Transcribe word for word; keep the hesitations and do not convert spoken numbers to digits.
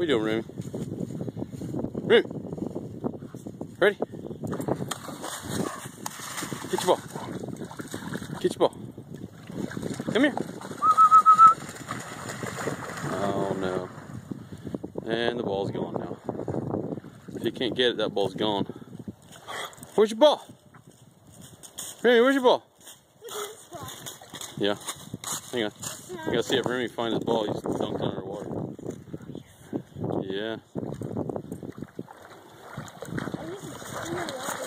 What are you doing, Remy? Remy! Ready? Get your ball. Get your ball. Come here. Oh no. And the ball's gone now. If you can't get it, that ball's gone. Where's your ball? Remy, where's your ball? Yeah. Hang on. I gotta see if Remy finds his ball. He's dunked underwater. Yeah.